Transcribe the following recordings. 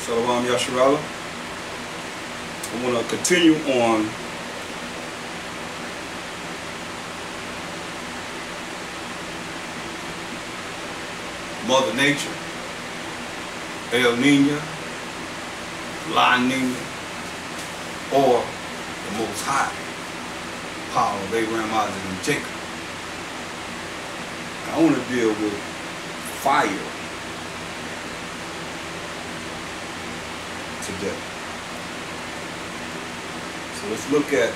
Shalom Yasharala. I want to continue on Mother Nature, El Nino, La Nina, or the Most High power of Abraham, Isaac, and Jacob. I want to deal with fire today. So let's look at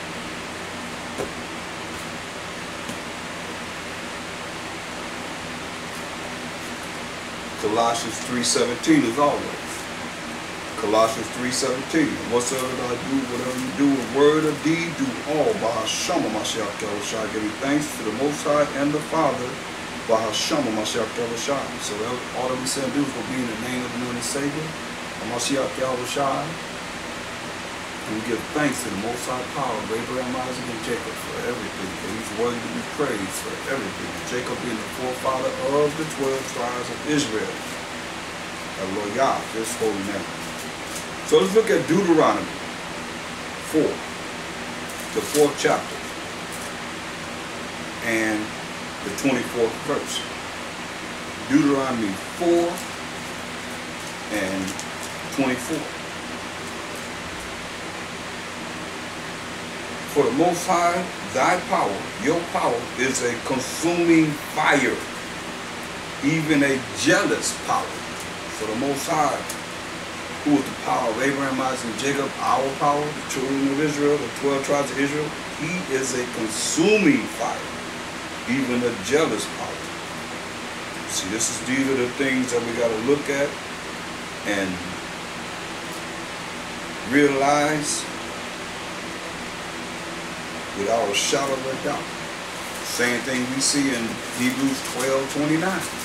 Colossians 3:17 as always. Colossians 3:17. Whatsoever thou do, whatever you do in word or deed, do all by Hashem Mashiach Yahushua, giving thanks to the Most High and the Father by Hashem Mashiach Yahushua. So all that we said do is going to be in the name of the Lord and Savior, Mashiach Yahushua. And we give thanks to the Most High power of Abraham, Isaac, and Jacob for everything. For he's worthy to be praised for everything. Jacob being the forefather of the 12 tribes of Israel. Hallelujah, this holy name. So let's look at Deuteronomy 4, the 4th chapter, and the 24th verse. Deuteronomy 4 and 24. For the Most High, thy power, your power, is a consuming fire, even a jealous power. For the Most High, who is the power of Abraham, Isaac, and Jacob, our power, the children of Israel, the 12 tribes of Israel, he is a consuming fire, even a jealous power. See, these are the things that we got to look at and realize without a shadow of a doubt. Same thing we see in Hebrews 12:29.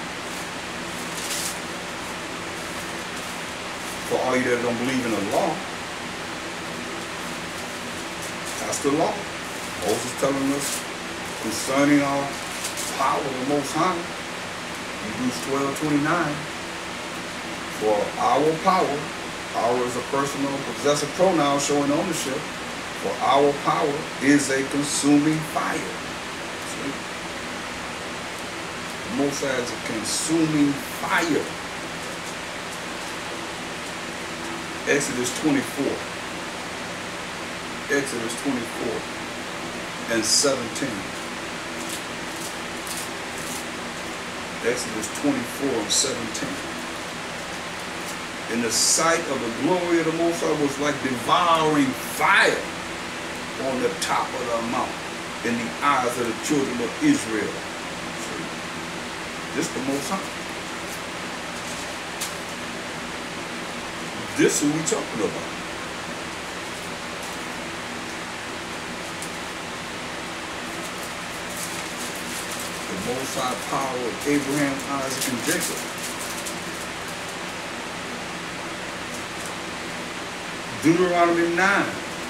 For all you that don't believe in the law, that's the law. Moses telling us concerning our power of the Most High. Hebrews 12:29. For our power is a personal possessive pronoun showing ownership. For our power is a consuming fire. See? The Most High is a consuming fire. Exodus 24. Exodus 24 and 17. Exodus 24 and 17. In the sight of the glory of the Most High was like devouring fire on the top of the mountain in the eyes of the children of Israel. See? This is the Most High. This is who we talking about. The Most High power of Abraham, Isaac, and Jacob. Deuteronomy 9.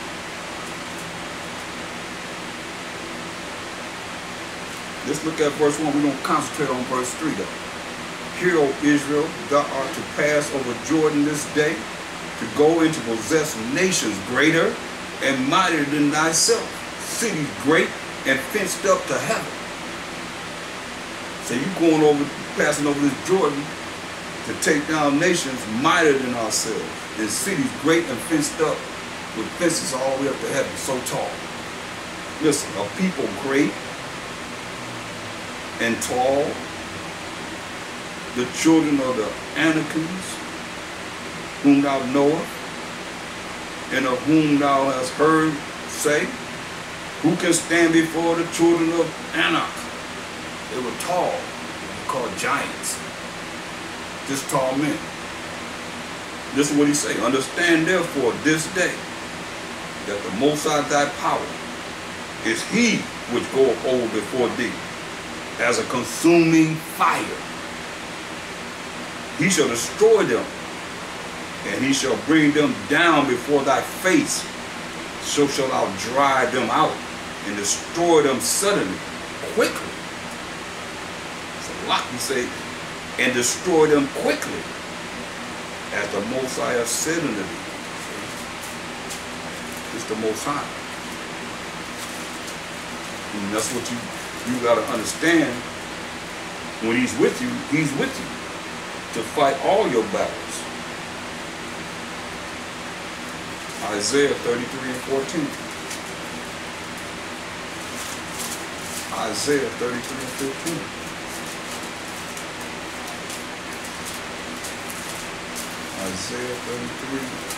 Let's look at verse 1. We're going to concentrate on verse 3 though. Hear, O Israel, thou art to pass over Jordan this day, to go into possess nations greater and mightier than thyself, cities great and fenced up to heaven. So you going over, passing over this Jordan to take down nations mightier than ourselves, and cities great and fenced up with fences all the way up to heaven, so tall. Listen, a people great and tall, the children of the Anakims, whom thou knowest, and of whom thou hast heard say, who can stand before the children of Anak? They were tall, they were called giants, just tall men. This is what he say, understand therefore this day, that the Most High thy power is he which goeth over before thee, as a consuming fire. He shall destroy them, and he shall bring them down before thy face. So shalt thou drive them out and destroy them suddenly, quickly. It's a lot, he say, and destroy them quickly. as the Most High has said unto thee. It's the Most High. And that's what you got to understand. When he's with you to fight all your battles. Isaiah 33 and 14. Isaiah 33 and 15. Isaiah 33.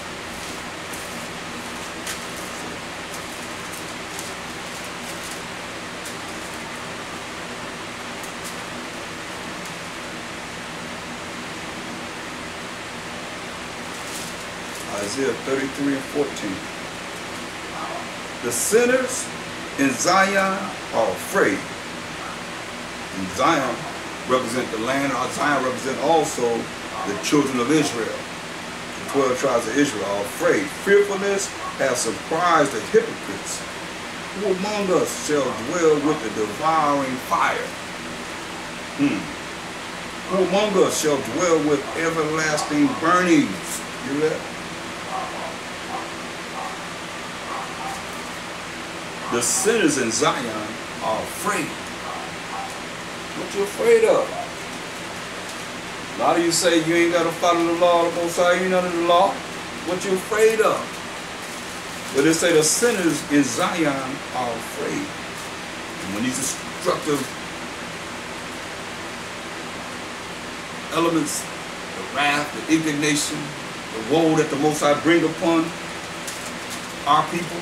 Isaiah 33 and 14. The sinners in Zion are afraid. And Zion represent the land. Zion represent also the children of Israel. The 12 tribes of Israel are afraid. Fearfulness has surprised the hypocrites. Who among us shall dwell with the devouring fire? Who among us shall dwell with everlasting burnings? You hear that? The sinners in Zion are afraid. What you afraid of? A lot of you say you ain't got to follow the law of the Most High, you ain't under the law. What you afraid of? But they say the sinners in Zion are afraid. And when these destructive elements, the wrath, the indignation, the woe that the Most High bring upon our people,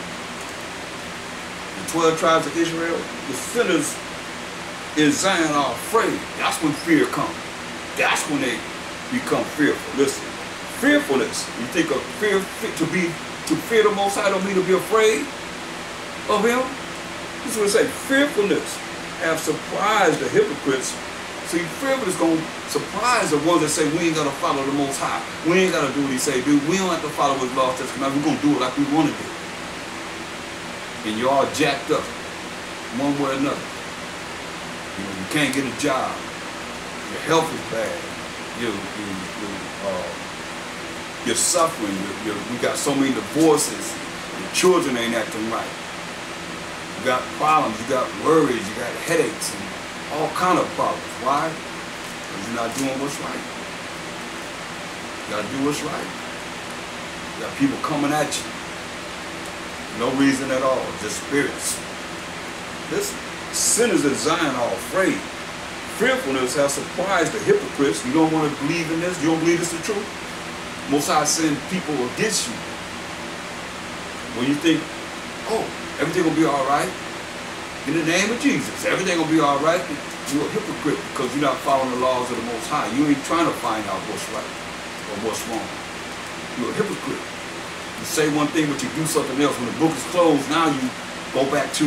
12 tribes of Israel, the sinners in Zion are afraid. That's when fear comes. That's when they become fearful. Listen, fearfulness, you think of fear, to fear the Most High don't mean to be afraid of him. This is what it says. Fearfulness have surprised the hypocrites. See, fearfulness is going to surprise the ones that say we ain't got to follow the Most High. We ain't got to do what he say do. We don't have to follow his law, statutes, commandments. We're going to do it like we want to do. And you're all jacked up, one way or another. You know, you can't get a job. Your health is bad. You're suffering. You got so many divorces. Your children ain't acting right. You got problems. You got worries. You got headaches and all kind of problems. Why? Because you're not doing what's right. You got to do what's right. You got people coming at you. No reason at all, just spirits. Listen, sinners in Zion are afraid. Fearfulness has surprised the hypocrites. You don't want to believe in this? You don't believe this is the truth? Most High send people against you. When you think, oh, everything will be all right. In the name of Jesus, everything will be all right. You're a hypocrite because you're not following the laws of the Most High. You ain't trying to find out what's right or what's wrong. You're a hypocrite. You say one thing, but you do something else. When the book is closed, now you go back to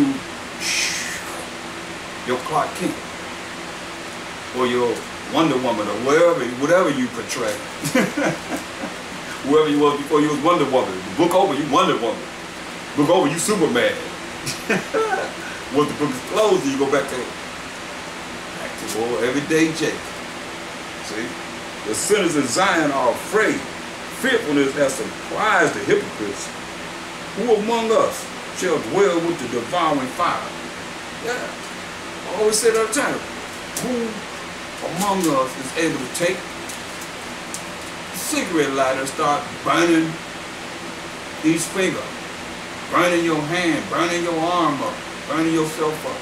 your Clark Kent or your Wonder Woman or whatever you portray. Whoever you was before you was Wonder Woman. The book over, you Wonder Woman. Book over, you Superman. Once the book is closed, you go back to everyday Jake. See? The sinners in Zion are afraid. Fearfulness has surprised the hypocrites. Who among us shall dwell with the devouring fire? Yeah. I always say that all the time. Who among us is able to take a cigarette lighter and start burning each finger, burning your hand, burning your arm up, burning yourself up?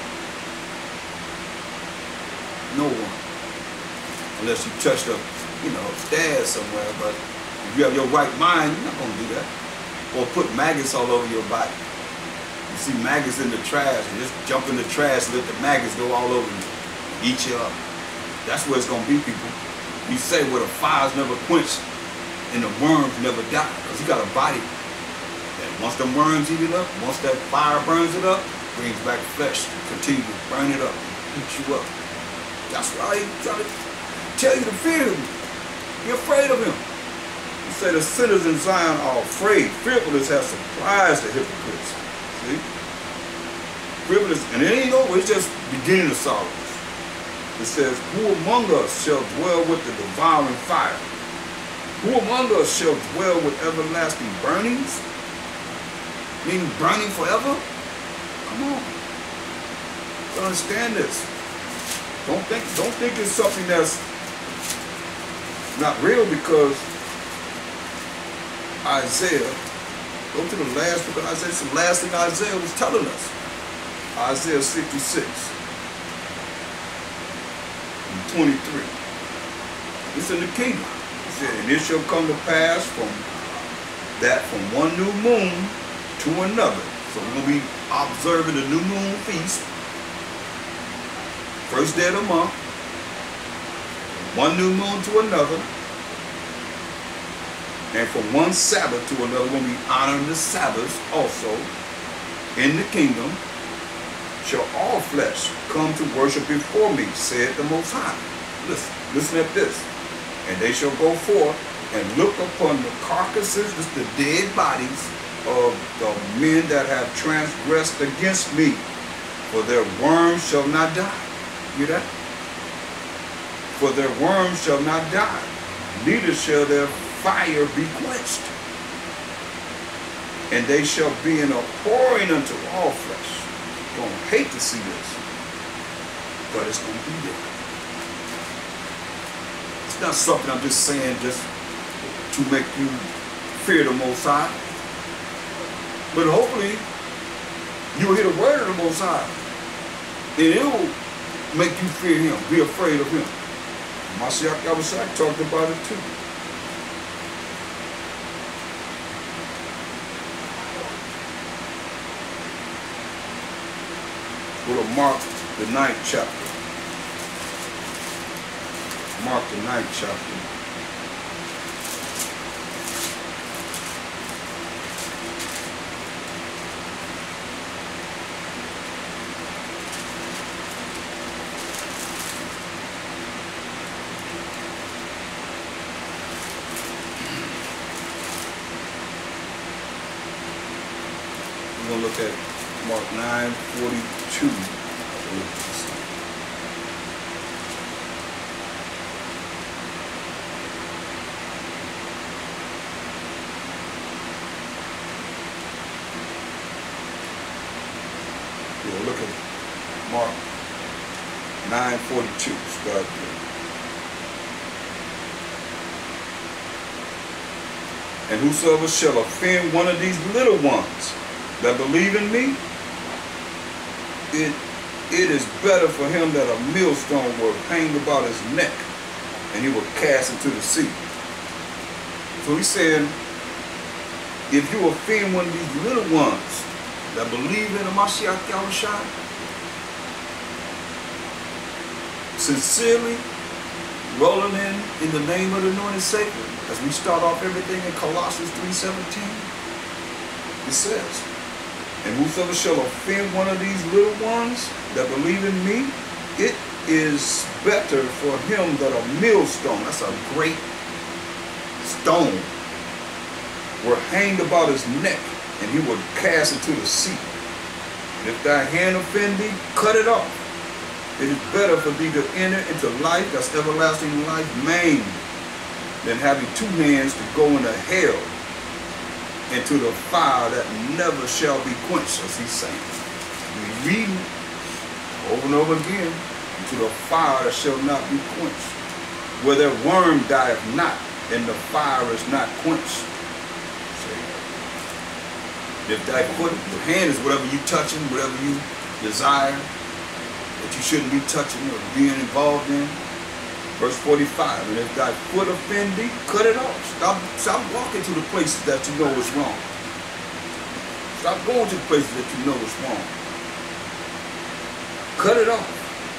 No one. Unless you touched up, stairs somewhere, but if you have your right mind, you're not going to do that. Or put maggots all over your body. You see maggots in the trash, and just jump in the trash and let the maggots go all over you, eat you up. That's where it's going to be, people. You say, well, the fire's never quenched and the worms never die, because you got a body that once the worms eat it up, once that fire burns it up, brings back flesh, continue to burn it up, eat you up. That's why he's trying to tell you to fear him. Be afraid of him. He said the sinners in Zion are afraid. Fearfulness has surprised the hypocrites. See? Fearfulness, and it ain't over, it's just beginning of sorrows. It says, who among us shall dwell with the devouring fire? Who among us shall dwell with everlasting burnings? Meaning burning forever? Come on. You understand this. Don't think it's something that's not real, because Isaiah, go to the last book of Isaiah. It's the last thing Isaiah was telling us. Isaiah 66 and 23. It's in the kingdom. It said, and it shall come to pass from one new moon to another. So we're going to be observing the new moon feast. First day of the month. One new moon to another. And from one Sabbath to another, we're going to be honoring the Sabbaths also. In the kingdom shall all flesh come to worship before me, said the Most High. Listen at this. And they shall go forth and look upon the carcasses, the dead bodies of the men that have transgressed against me, for their worms shall not die. Hear that? For their worms shall not die, neither shall their fire be quenched. And they shall be an abhorring unto all flesh. You're going to hate to see this, but it's going to be there. It's not something I'm just saying just to make you fear the Most High. But hopefully, you'll hear the word of the Most High. And it will make you fear him, be afraid of him. Mashiach Yahushua talked about it too. Go to Mark, the 9th chapter. Mark, the 9th chapter. We're going to look at Mark 9:42. Yeah, look at Mark 9:42. Start there. And whosoever shall offend one of these little ones that believe in me, it is better for him that a millstone will hang about his neck and he will cast into the sea. So he's saying, if you offend one of these little ones that believe in the Mashiach Yahushua, sincerely rolling in the name of the anointed Savior, as we start off everything in Colossians 3:17, it says, and whosoever shall offend one of these little ones that believe in me, it is better for him that a millstone, that's a great stone, were hanged about his neck, and he would cast into the sea. And if thy hand offend thee, cut it off. It is better for thee to enter into life, that's everlasting life, maimed, than having two hands to go into hell, into the fire that never shall be quenched, as he's saying. We read over and over again, into the fire that shall not be quenched, where their worm dieth not, and the fire is not quenched. If thy foot, your hand is whatever you touching, whatever you desire, that you shouldn't be touching or being involved in. Verse 45, and if thy foot offend thee, cut it off. Stop walking to the places that you know is wrong. Stop going to the places that you know is wrong. Cut it off.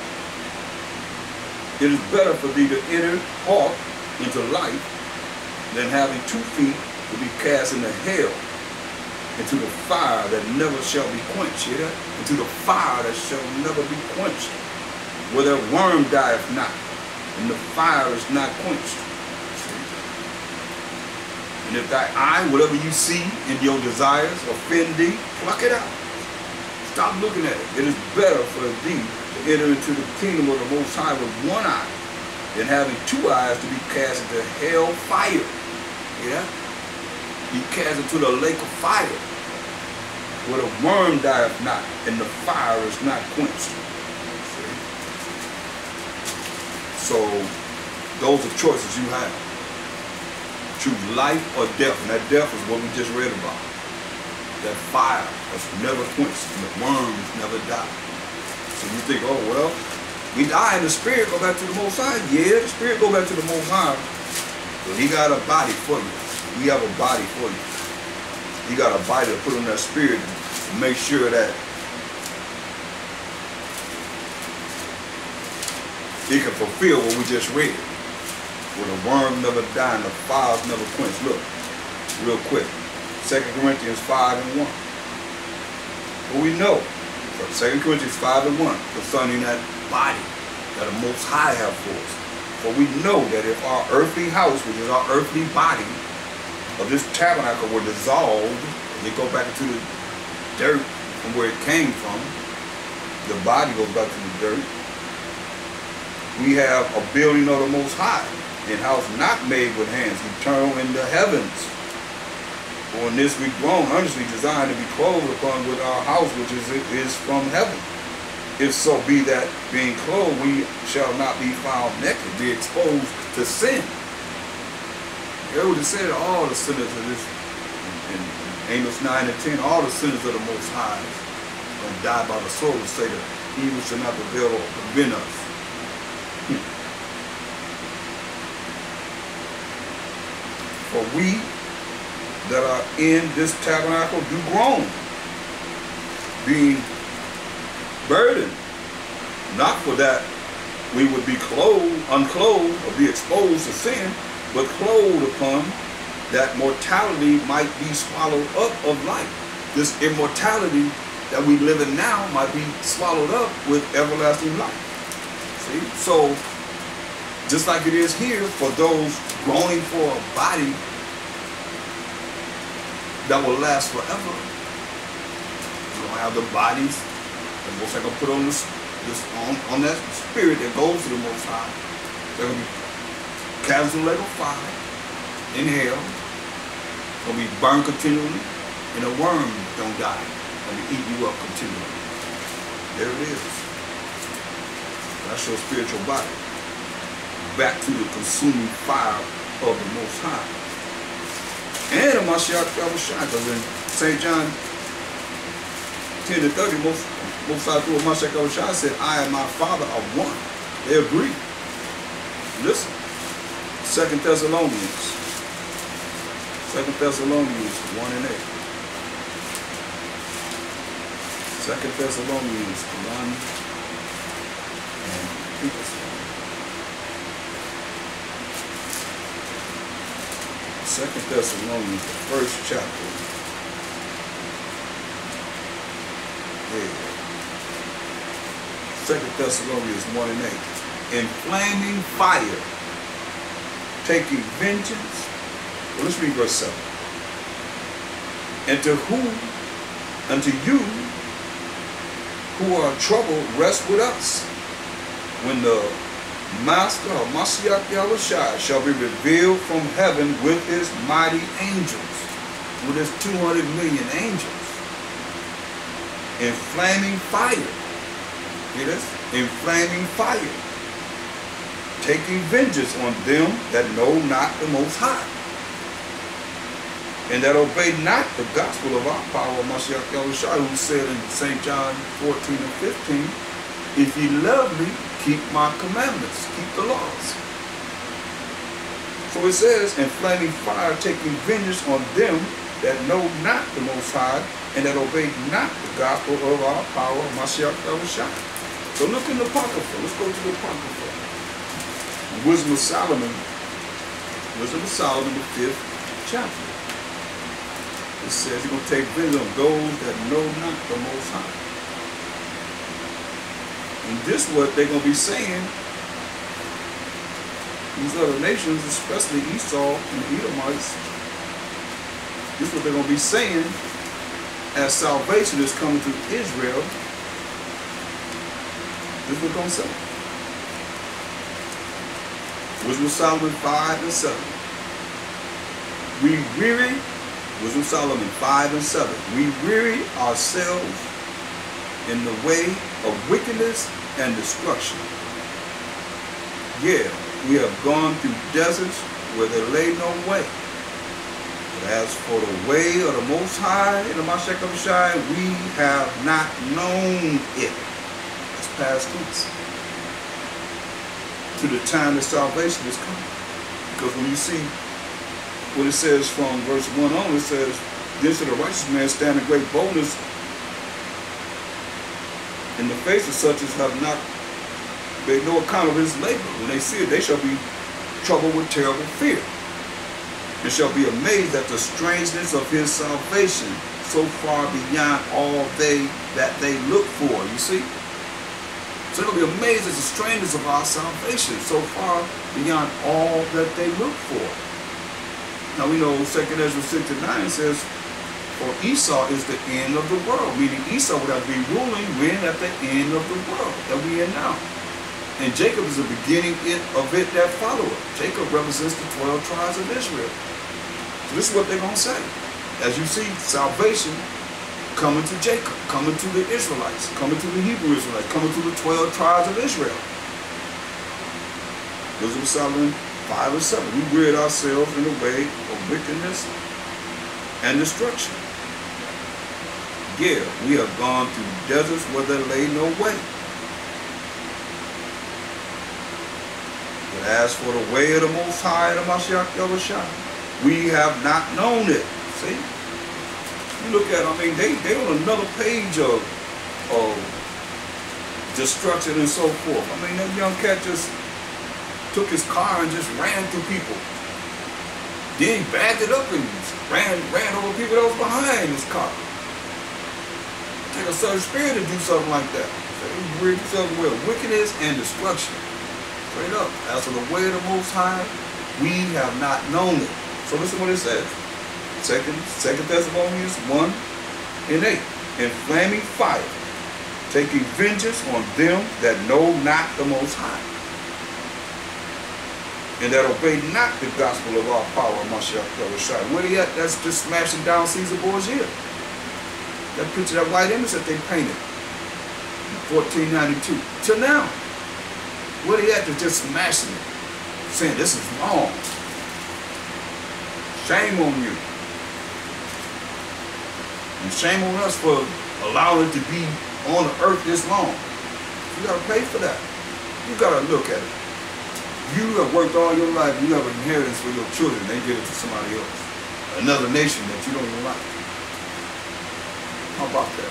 It is better for thee to enter halt into life than having 2 feet to be cast into hell, into the fire that never shall be quenched. Hear that? Into the fire that shall never be quenched, where their worm dieth not, and the fire is not quenched. And if thy eye, whatever you see in your desires, offend thee, pluck it out. Stop looking at it. It is better for thee to enter into the kingdom of the Most High with one eye than having 2 eyes to be cast into hell fire. Yeah? He cast into the lake of fire, where the worm dieth not, and the fire is not quenched. See? So, those are choices you have. Choose life or death, and that death is what we just read about. That fire that's never quenched, and the worms never die. So you think, oh, well, we die and the spirit go back to the Most High. Yeah, the spirit go back to the Most High, but he got a body for you. He have a body for you. He got a body to put on that spirit to make sure that it can fulfill what we just read. Where the worm never die and the fires never quench. Look, real quick. 2 Corinthians 5:1. But we know, 2 Corinthians 5:1, concerning that body that the Most High have for us. For we know that if our earthly house, which is our earthly body, of this tabernacle were dissolved, and it go back into the dirt from where it came from, the body goes back to the dirt. We have a building of the Most High, in house not made with hands, eternal in the heavens. For in this we groan, earnestly designed to be clothed upon with our house, which is from heaven. If so be that, being clothed, we shall not be found naked, be exposed to sin. It would have said all the sinners of this, in Amos 9 and 10, all the sinners of the Most High going to die by the sword, would say that evil shall not prevail or prevent us. For we that are in this tabernacle do groan, being burdened, not for that we would be unclothed, or be exposed to sin, but clothed upon that mortality might be swallowed up of life. This immortality that we live in now might be swallowed up with everlasting life. See? So, just like it is here, for those groaning for a body that will last forever, you don't have the bodies that Most High gonna put on on that spirit that goes to the Most High. They're gonna be cast in the lake of fire, in hell, gonna be burned continually, and a worm don't die, gonna eat you up continually. There it is. That's your spiritual body. Back to the consuming fire of the Most High. And of Mashiach Yahushua, because in St. John 10:30, Most High through Mashiach Yahushua said, I and my Father are one. They agree. Listen. 2 Thessalonians 1 and 8. 2 Thessalonians 1 and 8. 2 Thessalonians, the first chapter. Yeah. 2 Thessalonians 1 and 8. In flaming fire, taking vengeance. Well, let's read verse 7. And unto you who are troubled, rest with us, when the Master of Mashiach Yahushua shall be revealed from heaven with his mighty angels, with his 200 million angels, in flaming fire. Hear this? In flaming fire, taking vengeance on them that know not the Most High, and that obey not the gospel of our power of Mashiach Yahushua, who said in St. John 14 and 15, if ye love me, keep my commandments, keep the laws. So it says, in flaming fire, taking vengeance on them that know not the Most High, and that obey not the gospel of our power of Mashiach Yahushua. So look in the Apocrypha. Let's go to the Apocrypha. Wisdom of Solomon, the 5th chapter. It says you're going to take vengeance on those that know not the Most High. And this is what they're going to be saying. These other nations, especially Esau and the Edomites, this is what they're going to be saying as salvation is coming to Israel. This is what they're going to say. Wisdom of Solomon 5 and 7. We weary, Wisdom of Solomon 5 and 7. We weary ourselves in the way of wickedness and destruction. Yeah, we have gone through deserts where there lay no way. But as for the way of the Most High in the Mashiach Yahushua, we have not known it. That's past tense. To the time that salvation is coming. Because when you see what it says from verse 1 on, it says, "Then shall the righteous man stand in great boldness in the face of such as have not made no account of his labor. When they see it, they shall be troubled with terrible fear, and shall be amazed at the strangeness of his salvation, so far beyond all that they look for." You see? So they'll be amazed at the strangeness of our salvation, so far beyond all that they look for. Now we know 2 Ezra 6 and 9 says, "For Esau is the end of the world," meaning Esau would have to be ruling when at the end of the world that we in now. And Jacob is the beginning of it that followeth. Jacob represents the 12 tribes of Israel. So this is what they're going to say. As you see, salvation coming to Jacob, coming to the Israelites, coming to the Hebrew Israelites, coming to the 12 tribes of Israel. Wisdom of Solomon 5 and 7. We wearied ourselves in the way of wickedness and destruction. Yeah, we have gone through deserts where there lay no way. But as for the way of the Most High, the Mashiach Yahushua, we have not known it. See? You look at, I mean, they on another page of destruction and so forth. I mean, that young cat just took his car and just ran through people. Then he backed it up and ran over people that was behind his car. Take a certain spirit to do something like that. So he weird something with wickedness and destruction. Straight up. As for the way of the Most High, we have not known it. So listen what it says. Second Thessalonians 1 and 8. In flaming fire, taking vengeance on them that know not the Most High, and that obey not the gospel of our power, Mashiach Yahushua. Where they at? That's just smashing down Caesar Borgia. That picture, that white image that they painted in 1492. Till now. Where they at? They're just smashing it. Saying this is wrong. Shame on you. And shame on us for allowing it to be on the earth this long. You gotta pay for that. You gotta look at it. You have worked all your life, you have an inheritance for your children, they give it to somebody else. Another nation that you don't even like. How about that?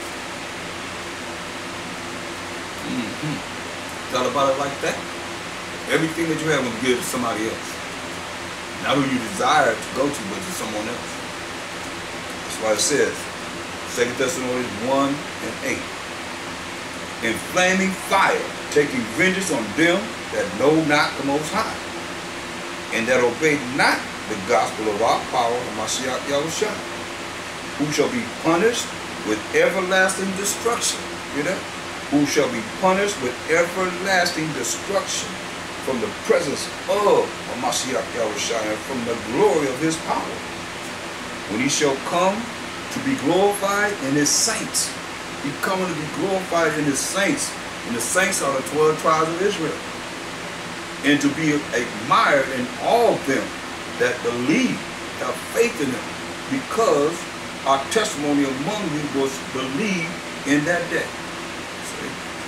Thought about it like that? Everything that you have will give to somebody else. Not who you desire to go to, but to someone else. That's why it says, 2 Thessalonians 1 and 8. In flaming fire, taking vengeance on them that know not the Most High, and that obey not the gospel of our power, Mashiach Yahushua, who shall be punished with everlasting destruction. Hear that? Who shall be punished with everlasting destruction from the presence of Mashiach Yahushua and from the glory of his power, when he shall come to be glorified in his saints. He's coming to be glorified in his saints. And the saints are the 12 tribes of Israel. And to be admired in all them that believe, have faith in him, because our testimony among you was believed in that day. See?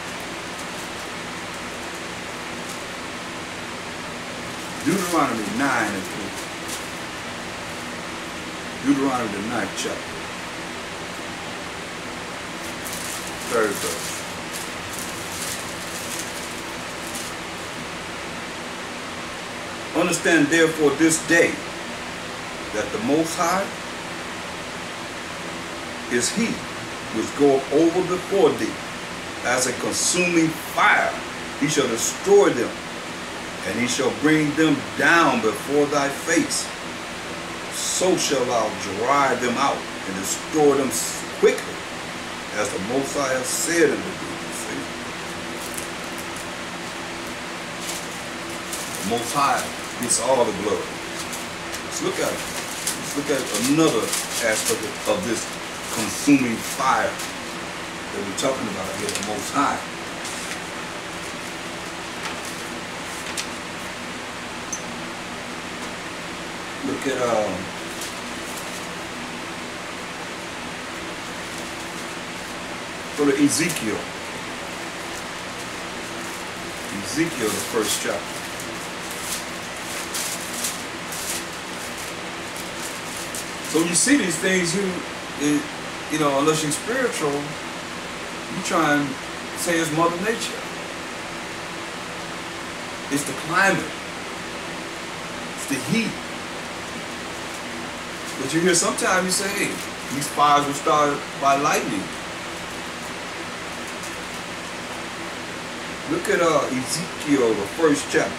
Deuteronomy 9 and 3. Deuteronomy the 9th chapter. 3rd verse. Understand therefore this day that the Most High is he which goeth over before thee as a consuming fire. He shall destroy them, and he shall bring them down before thy face. So shall thou drive them out and destroy them quickly, as the Most High hath said unto thee. See? The Most High gets all the glory. Let's look at it. look at another aspect of this consuming fire that we're talking about here, the Most High. Look at go to Ezekiel. Ezekiel, the first chapter. So you see these things, you know, unless you're spiritual, you try and say it's Mother Nature. It's the climate. It's the heat. But you hear sometimes you say, hey, these fires were started by lightning. Look at Ezekiel, the first chapter.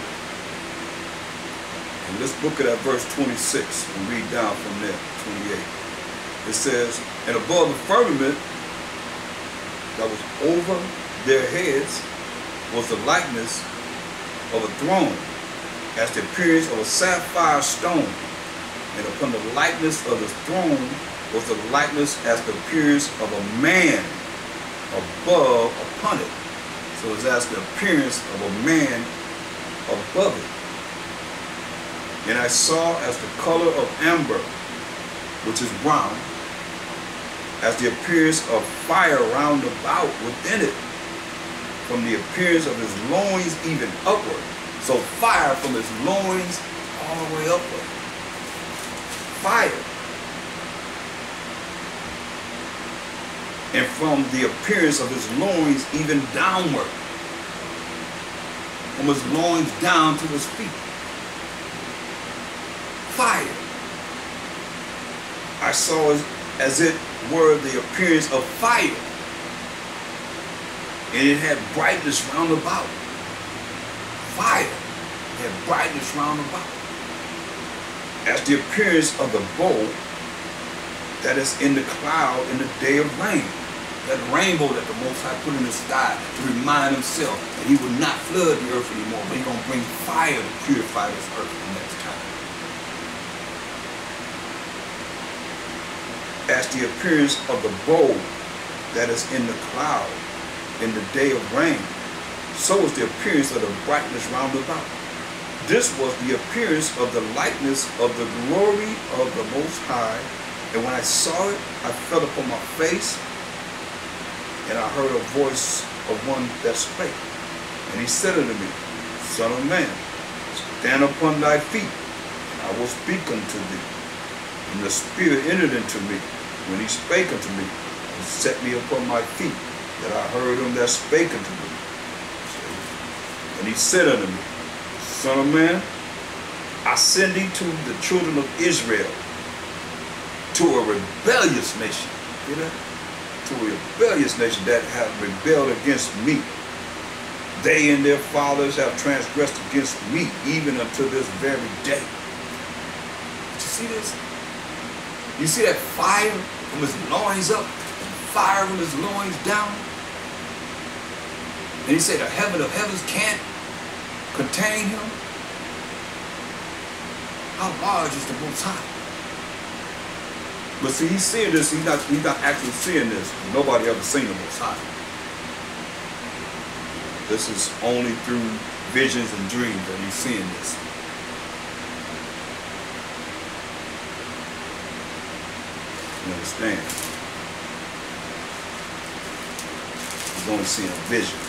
And let's look at verse 26 and read down from there, 28. It says, and above the firmament that was over their heads was the likeness of a throne, as the appearance of a sapphire stone. And upon the likeness of the throne was the likeness as the appearance of a man above upon it. So it's as the appearance of a man above it. And I saw as the color of amber, which is brown, as the appearance of fire round about within it, from the appearance of his loins even upward. So fire from his loins all the way upward. Fire. And from the appearance of his loins even downward. From his loins down to his feet. Fire. I saw as it were the appearance of fire. And it had brightness round about. Fire. It had brightness round about. As the appearance of the bow that is in the cloud in the day of rain. That rainbow that the Most High put in the sky to remind himself that he would not flood the earth anymore, but he's going to bring fire to purify this earth the next time. As the appearance of the bow that is in the cloud in the day of rain, so was the appearance of the brightness round about. This was the appearance of the likeness of the glory of the Most High. And when I saw it, I fell upon my face, and I heard a voice of one that spake. And he said unto me, Son of man, stand upon thy feet, and I will speak unto thee. And the Spirit entered into me when he spake unto me, and set me upon my feet, that I heard him that spake unto me. And he said unto me, Son of man, I send thee to the children of Israel, to a rebellious nation. You know? To a rebellious nation that have rebelled against me. They and their fathers have transgressed against me, even unto this very day. Did you see this? You see that fire from his loins up, and fire from his loins down? And he said the heaven of heavens can't contain him. How large is the Most High? But see, he's seeing this, he's not actually seeing this. Nobody ever seen the Most High. This is only through visions and dreams that he's seeing this. You understand? He's only seeing a vision.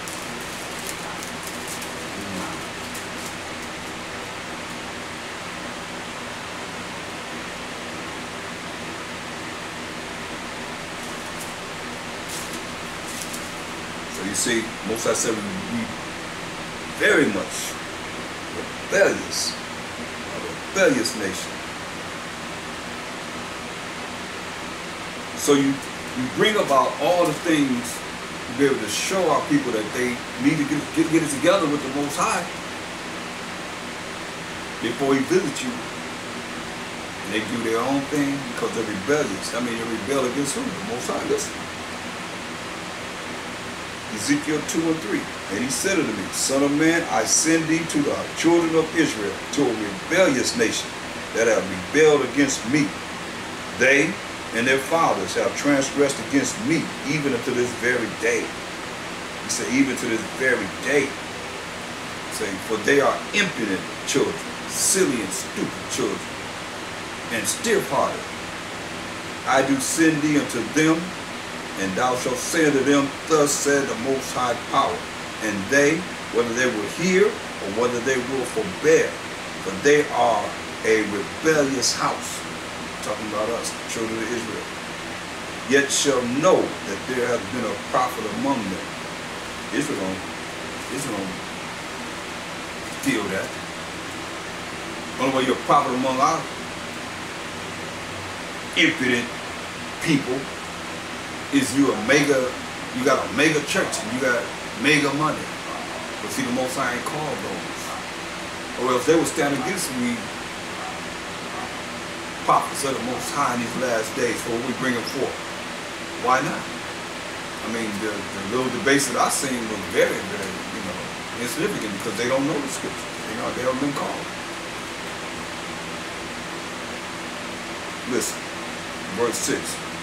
You see, Most High said we be very much rebellious, a rebellious nation. So you bring about all the things to be able to show our people that they need to get it together with the Most High before he visits you. And they do their own thing because they're rebellious. I mean, they rebel against who? The Most High. Listen. Ezekiel 2 and 3. And he said unto me, Son of man, I send thee to the children of Israel, to a rebellious nation that have rebelled against me. They and their fathers have transgressed against me, even unto this very day. He said, even to this very day. Say, for they are impudent children, silly and stupid children, and stiff-hearted. I do send thee unto them, and thou shalt say unto them, thus said the Most High Power. And they, whether they will hear or whether they will forbear, for they are a rebellious house. Talking about us, the children of Israel. Yet shall know that there hath been a prophet among them. Israel feel that. Only way you're a prophet among our impudent people is you got a mega church and you got mega money. But see, the Most High ain't called those. Or else they would stand against me, prophets of the Most High in these last days. So we bring them forth. Why not? I mean, the little debates that I seen was very, very, insignificant because they don't know the scriptures. They haven't been called. Listen, verse 6.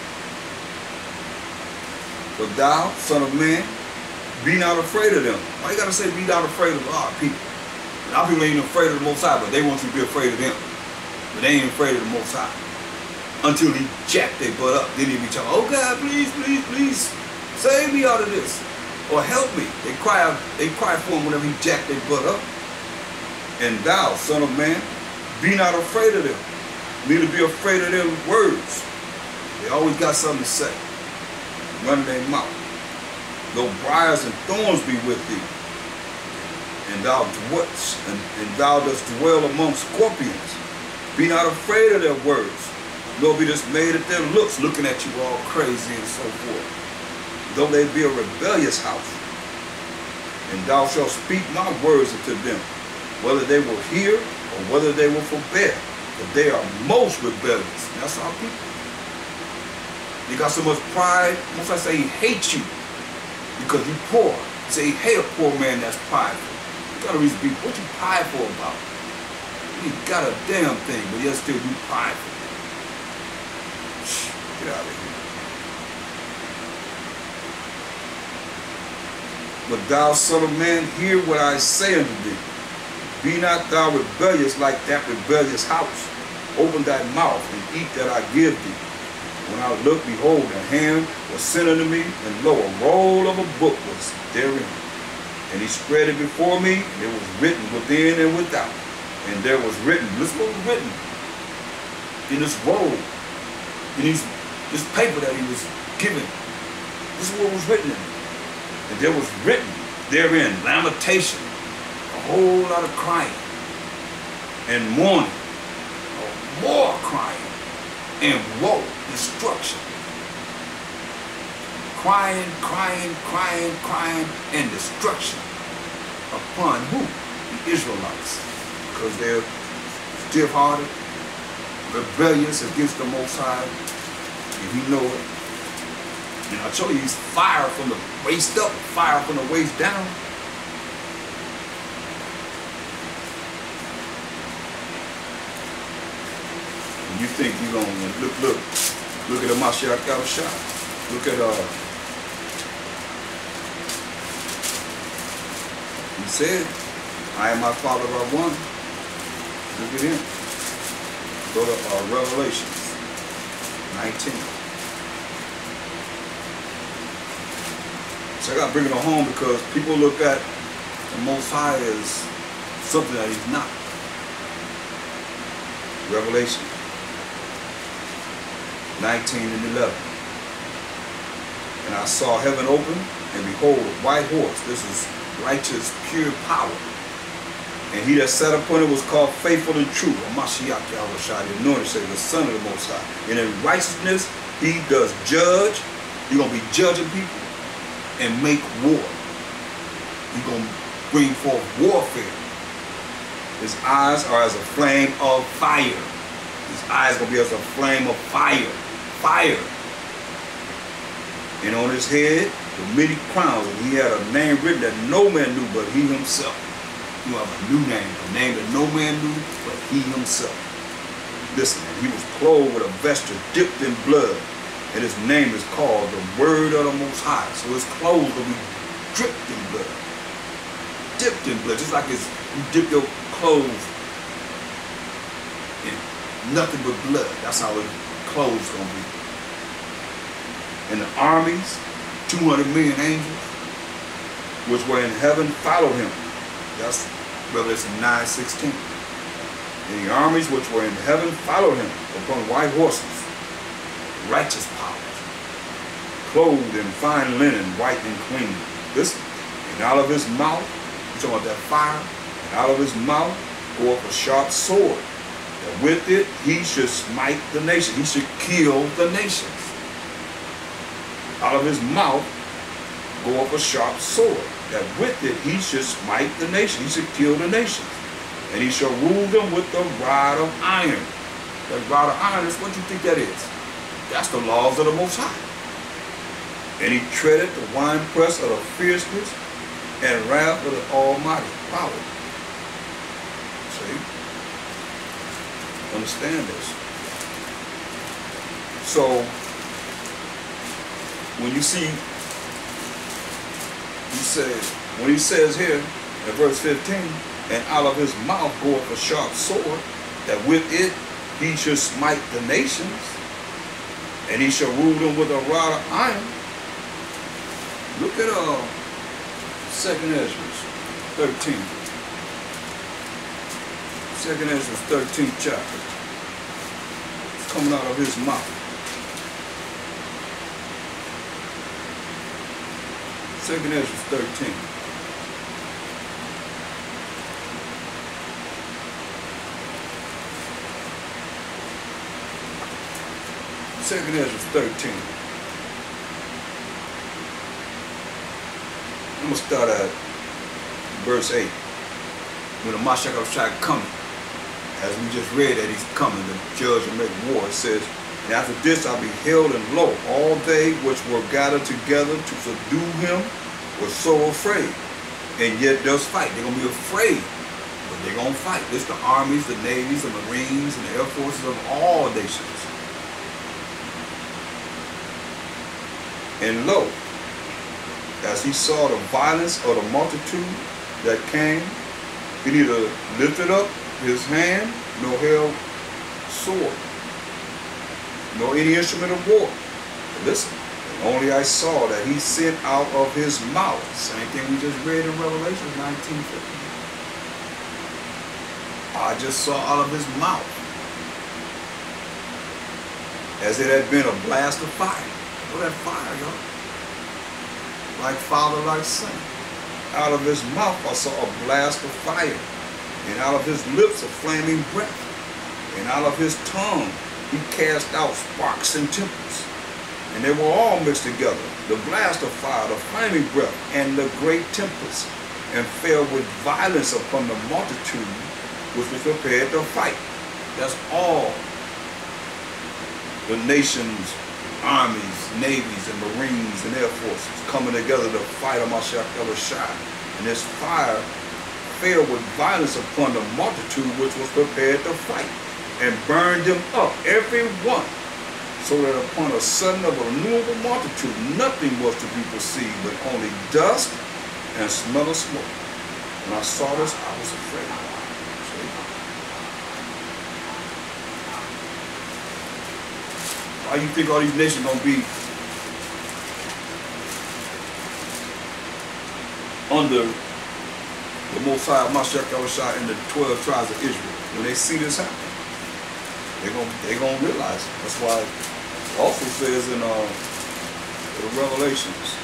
But thou, son of man, be not afraid of them. Why you gotta say be not afraid of our people? And our people ain't afraid of the Most High, but they want you to be afraid of them. But they ain't afraid of the Most High. Until he jack their butt up. Then he be telling, oh God, please, please, please, save me out of this. Or help me. They cry for him whenever he jack their butt up. And thou, son of man, be not afraid of them. Neither be afraid of their words. They always got something to say. Running their mouth. Though briars and thorns be with thee, and thou dost dwell among scorpions, be not afraid of their words, nor be dismayed at their looks, looking at you all crazy and so forth. Though they be a rebellious house, and thou shalt speak my words unto them, whether they will hear or whether they will forbear, but they are most rebellious. That's our people. They got so much pride. Most I say he hates you because you poor. He say he hate a poor man that's prideful. You gotta reason people, what you prideful about? You got a damn thing, but yet still you prideful. Get out of here. But thou, son of man, hear what I say unto thee. Be not thou rebellious like that rebellious house. Open thy mouth and eat that I give thee. When I looked, behold, a hand was sent unto me, and lo, a roll of a book was therein. And he spread it before me, and it was written within and without. And there was written, listen what was written in this roll, in this paper that he was given. This is what was written in it. And there was written therein lamentation, a whole lot of crying, and mourning, more crying, and woe, destruction. Crying, crying, crying, crying, and destruction upon who? The Israelites. Because they're stiff-hearted, rebellious against the Most High, and he know it. And I told you, he's fire from the waist up, fire from the waist down. And you think you're gonna look at the Mashiach Yahushua. Look at he said, I and my Father are one. Look at him. Go to Revelations 19. So I got to bring it home because people look at the Most High as something that he's not. Revelation 19 and 11. And I saw heaven open, and behold, a white horse. This is righteous, pure power. And he that sat upon it was called Faithful and True, or Mashiach Yahushua, the anointed Savior, the Son of the Most High. And in righteousness, he does judge. He's going to be judging people and make war. He's going to bring forth warfare. His eyes are as a flame of fire. His eyes going to be as a flame of fire. Fire. And on his head were many crowns, and he had a name written that no man knew but he himself. You have a new name, a name that no man knew but he himself. Listen, he was clothed with a vesture dipped in blood, and his name is called the Word of the Most High. So his clothes will be dripped in blood, dipped in blood, just like you dip your clothes in nothing but blood. That's how his clothes gonna be. And the armies, 200 million angels, which were in heaven, followed him. That's Revelation 9:16. And the armies which were in heaven followed him upon white horses, righteous powers, clothed in fine linen, white and clean. Listen, and out of his mouth, you're talking about that fire, and out of his mouth go up a sharp sword, that with it he should smite the nation. He should kill the nations. Out of his mouth go up a sharp sword, that with it he should smite the nation. He should kill the nations. And he shall rule them with the rod of iron. That rod of iron is what you think that is. That's the laws of the Most High. And he treaded the winepress of the fierceness and wrath of the Almighty power. See? Understand this. So, when you see, when he says here in verse 15, and out of his mouth goeth a sharp sword, that with it he shall smite the nations, and he shall rule them with a rod of iron. Look at 2nd Ezra 13. 2nd Ezra 13th chapter. It's coming out of his mouth. 2nd Ezra 13. Second Ezra 13. I'm going to start at verse 8. When the Mashiach shall come, as we just read that he's coming, the judge and make war, it says, and after this I beheld, and lo, all they which were gathered together to subdue him were so afraid, and yet does fight. They're going to be afraid, but they're going to fight. This the armies, the navies, the marines, and the air forces of all nations. And lo, as he saw the violence of the multitude that came, he neither lifted up his hand, nor held sword, nor any instrument of war. But listen, and only I saw that he sent out of his mouth, same thing we just read in Revelation 19:15. I just saw out of his mouth, as it had been a blast of fire. Look at that fire, y'all. Like Father, like Son. Out of his mouth I saw a blast of fire, and out of his lips a flaming breath, and out of his tongue he cast out sparks and tempest. And they were all mixed together, the blast of fire, the flaming breath, and the great tempest, and fell with violence upon the multitude which was prepared to fight. That's all the nations, armies, navies, and marines, and air forces coming together to fight a Mashiach Elohai. And this fire fell with violence upon the multitude which was prepared to fight, and burned them up, every one, so that upon a sudden of a innumerable multitude nothing was to be perceived, but only dust and smell of smoke. When I saw this, I was afraid. Why you think all these nations gonna be under the Most High, Mashiach Elohai, and the 12 tribes of Israel? When they see this happen, they're gonna realize it. That's why it also says in the Revelations,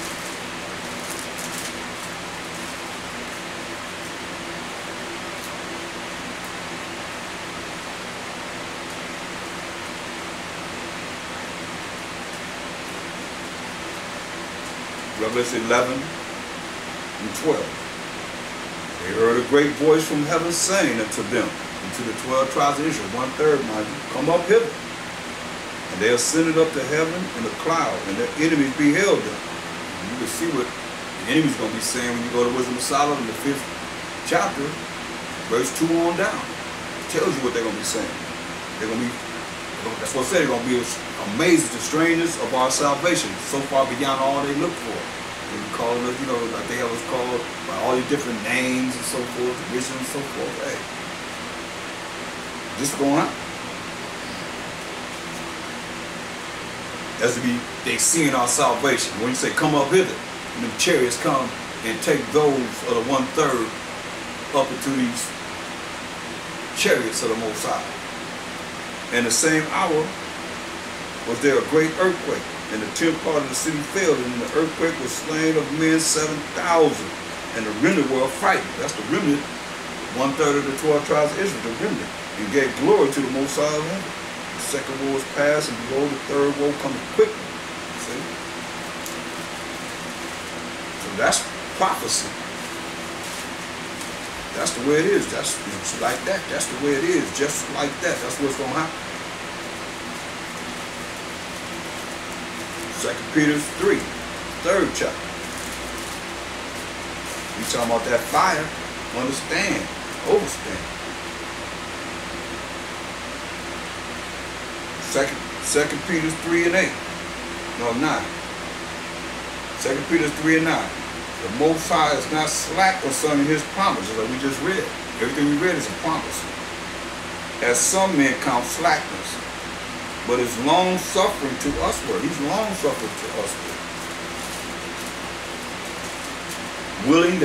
Revelation 11 and 12. They heard a great voice from heaven saying unto them, and to the 12 tribes of Israel, 1/3, mind you, come up hither. And they ascended up to heaven in a cloud, and their enemies beheld them. And you can see what the enemy's going to be saying when you go to Wisdom of Solomon, the 5th chapter, verse 2 on down. It tells you what they're going to be saying. They're going to be, that's what I said, they're going to be amazed at the strangeness of our salvation, so far beyond all they look for. They be calling us, you know, like they have us called by all these different names and so forth, vision and so forth. Hey, this is going on. That's to be, they seeing our salvation. When you say, come up hither, and the chariots come and take those of the 1/3 up into these chariots of the Most High. In the same hour was there a great earthquake, and the 10th part of the city fell, and in the earthquake was slain of men 7,000, and the remnant were frightened. That's the remnant, 1/3 of the 12 tribes of Israel, the remnant, and gave glory to the Most High of heaven. The second woe was past, and behold, the third woe coming quickly. See? So that's prophecy. That's the way it is. That's it's like that. That's the way it is. Just like that. That's what's going to happen. 2 Peter 3, 3rd chapter. We talking about that fire. Understand. Overstand. 2 Peter 3 and 8. No, 9. 2 Peter 3 and 9. The Most High is not slack concerning his promises, like we just read. Everything we read is a promise. As some men count slackness, but is long suffering to usward. He's long suffering to usward. Willing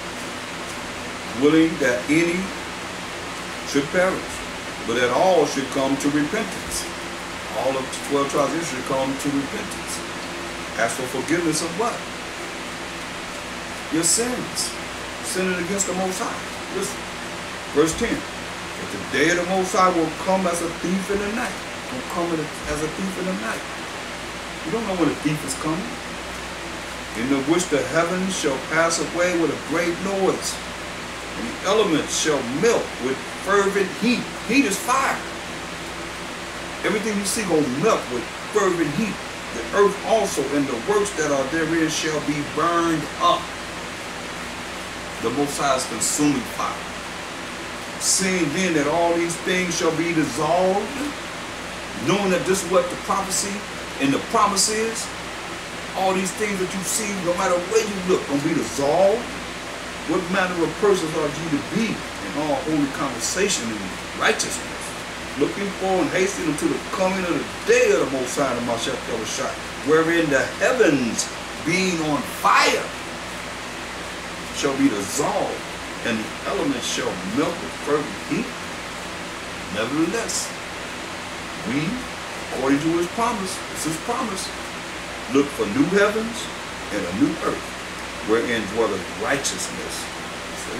that any should perish, but that all should come to repentance. All of the 12 tribes of Israel should come to repentance. Ask for forgiveness of what? Your sins, sinning against the Most High. Listen, verse 10. But the day of the Most High will come as a thief in the night. Will come as a thief in the night. You don't know when a thief is coming. In the which the heavens shall pass away with a great noise, and the elements shall melt with fervent heat. Heat is fire. Everything you see gonna melt with fervent heat. The earth also and the works that are therein shall be burned up. The Most High is consuming fire. Seeing then that all these things shall be dissolved, knowing that this is what the prophecy and the promise is, all these things that you see, no matter where you look, gonna be dissolved. What manner of persons are you to be in all holy conversation and righteousness, looking for and hastening to the coming of the day of the Most High, the Mashiach Yahushua, wherein the heavens being on fire shall be dissolved, and the elements shall melt with fervent heat. Nevertheless, we, according to his promise, it's his promise, look for new heavens and a new earth, wherein dwelleth righteousness. See?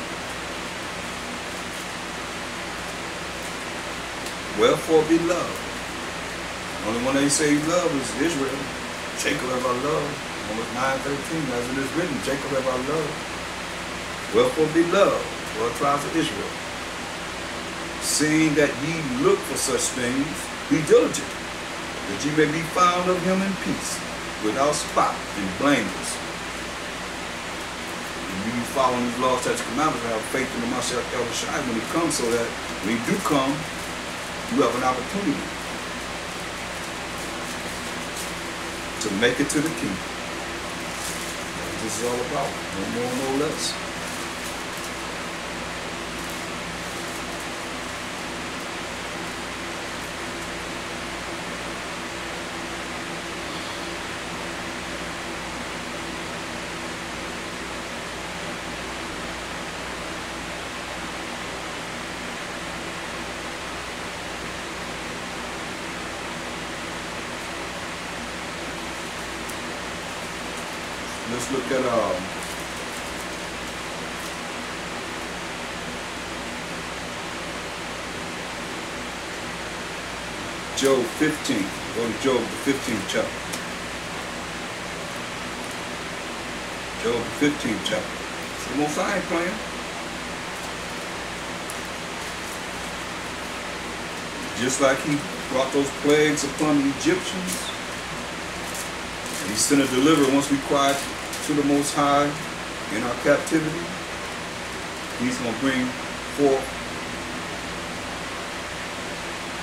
Wherefore beloved, only one they say love is Israel. Jacob have I loved. Romans 9:13, as it is written, Jacob have I loved. Wherefore beloved, 12 tribes of Israel, seeing that ye look for such things, be diligent, that ye may be found of him in peace, without spot and blameless. And you following these laws, statutes, commandments, and have faith in the Mashiach Yahushua when he comes, so that when he do come, you have an opportunity to make it to the kingdom. That's what this is all about. No more, no less. Let's look at Job 15. Go to Job, the 15th chapter. Job, the 15th chapter. So the Most High ain't playing. Just like he brought those plagues upon the Egyptians, and he sent a deliverer once we cried to the Most High in our captivity, he's going to bring forth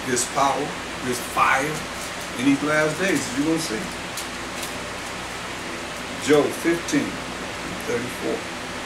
his power, his fire in these last days, as you're going to see. Job 15:34.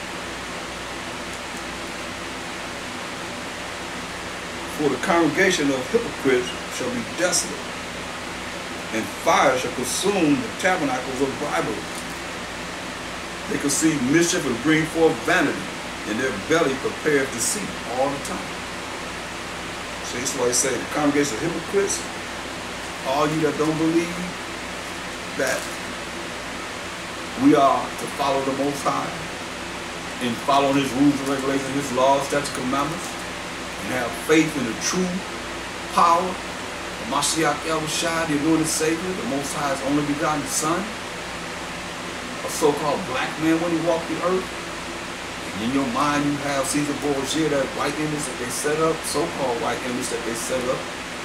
For the congregation of hypocrites shall be desolate, and fire shall consume the tabernacles of bribery. They conceive mischief and bring forth vanity, and their belly prepares deceit all the time. So that's why I say the congregation of hypocrites, all you that don't believe that we are to follow the Most High and follow his rules and regulations, his laws, statutes, commandments, and have faith in the true power of Mashiach Yahushua, the anointed Savior, the Most High's only begotten Son, a so-called black man when he walked the earth. And in your mind you have Caesar Borgia, that white image that they set up, so-called white image that they set up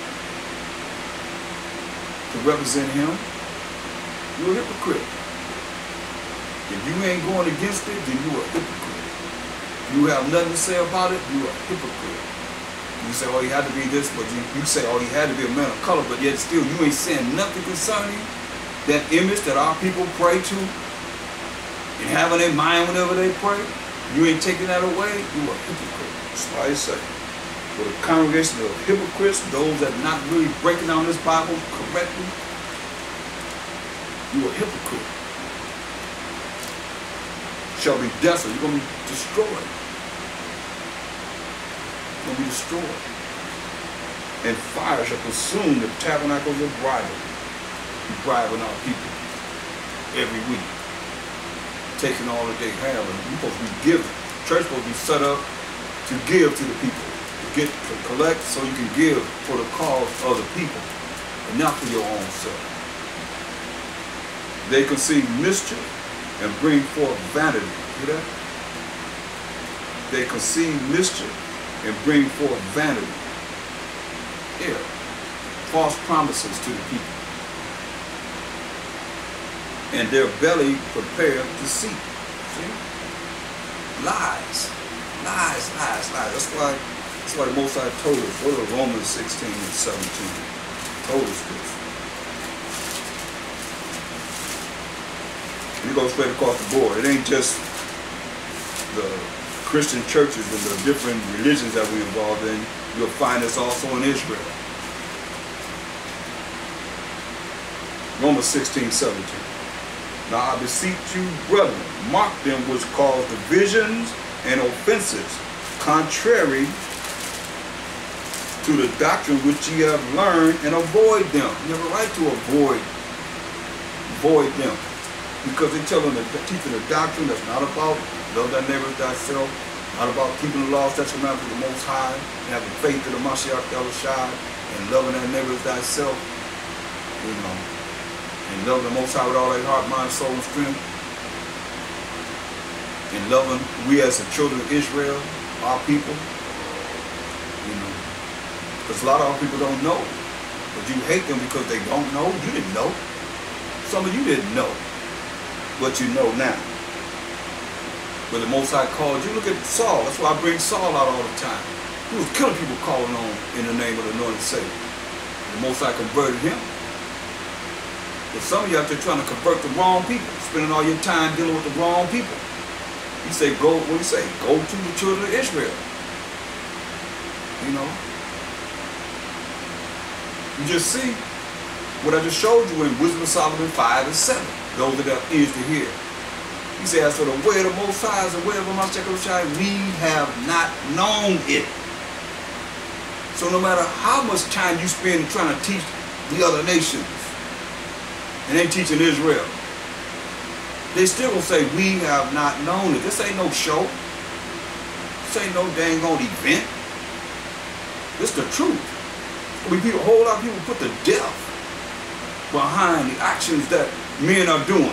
to represent him. You're a hypocrite. If you ain't going against it, then you're a hypocrite. You have nothing to say about it, you're a hypocrite. You say, oh, he had to be this, but you say, oh, he had to be a man of color, but yet still you ain't saying nothing concerning that image that our people pray to and have in their mind whenever they pray. You ain't taking that away, you're a hypocrite. That's why I say, for the congregation of hypocrites, those that are not really breaking down this Bible correctly, you're a hypocrite. Shall be desolate. You're going to be destroyed. You're going to be destroyed. And fire shall consume the tabernacles of bribery. You're bribing our people every week, taking all that they have, and you're supposed to be giving. Church supposed to be set up to give to the people, to collect so you can give for the cause of the people, and not for your own self. They conceive mischief and bring forth vanity. Hear that? They conceive mischief and bring forth vanity. Yeah. False promises to the people. And their belly prepared deceit. See? Lies. Lies, lies, lies. That's why the Most High told us. Go to Romans 16 and 17. Told us this. You go straight across the board. It ain't just the Christian churches and the different religions that we involved in. You'll find this also in Israel. Romans 16:17. Now I beseech you, brethren, mark them which cause divisions and offenses, contrary to the doctrine which ye have learned, and avoid them. You have a right to avoid them. Because they tell them that teaching a doctrine that's not about love thy neighbor as thyself, not about keeping the law, statutes, and commandments of the Most High, and having faith in the Mashiach Yahushua, and loving thy neighbor as thyself, you know, and loving the Most High with all thy heart, mind, soul, and strength, and loving we as the children of Israel, our people, you know, because a lot of our people don't know, but you hate them because they don't know. You didn't know. Some of you didn't know. But you know now. But the Most High called you. Look at Saul. That's why I bring Saul out all the time. He was killing people calling on in the name of the anointed Savior. The Most High converted him. But some of you out there trying to convert the wrong people, spending all your time dealing with the wrong people. He said, go, what do you say? Go to the children of Israel. You know? You just see what I just showed you in Wisdom of Solomon 5 and 7. Those that have ears to hear. He said, as for the way of the Most High, the way of the Mashiach Yahushua, we have not known it. So no matter how much time you spend trying to teach the other nations, and they teaching Israel, they still gonna say, we have not known it. This ain't no show. This ain't no dang on event. This the truth. I mean, people, a whole lot of people put the death behind the actions that men are doing,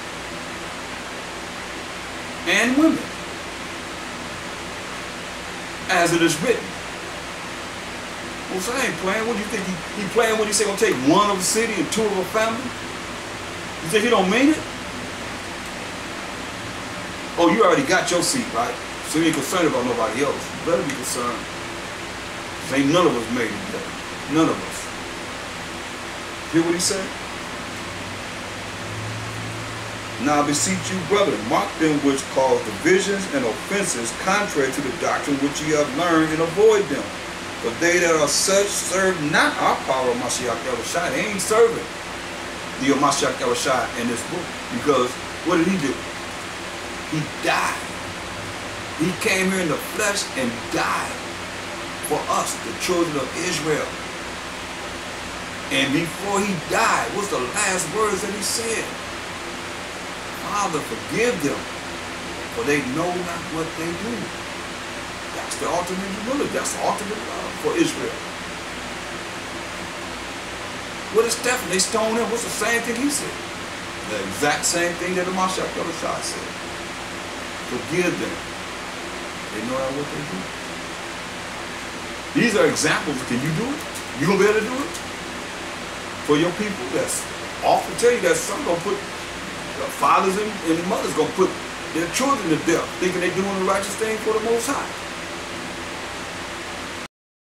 and women, as it is written. Well, so I ain't playing. What do you think he playing when he say gonna take one of a city and two of a family? You think he don't mean it? Oh, you already got your seat, right? So you ain't concerned about nobody else. You better be concerned. Ain't none of us made it today. None of us. Hear what he said? Now I beseech you, brethren, mark them which cause divisions and offenses contrary to the doctrine which ye have learned, and avoid them. For they that are such serve not our power of Mashiach Yahushua. They ain't serving the Mashiach Yahushua in this book. Because what did he do? He died. He came here in the flesh and died for us, the children of Israel. And before he died, what's the last words that he said? Father, forgive them, for they know not what they do. That's the ultimate humility. That's the ultimate love for Israel. What is Stephen? They stoned him. What's the same thing he said? The exact same thing that the Mashiach Yahushua said. Forgive them. They know not what they do. These are examples. Can you do it? You gonna be able to do it? For your people, that's often tell you that some gonna put fathers and mothers gonna put their children to death, thinking they're doing the righteous thing for the Most High.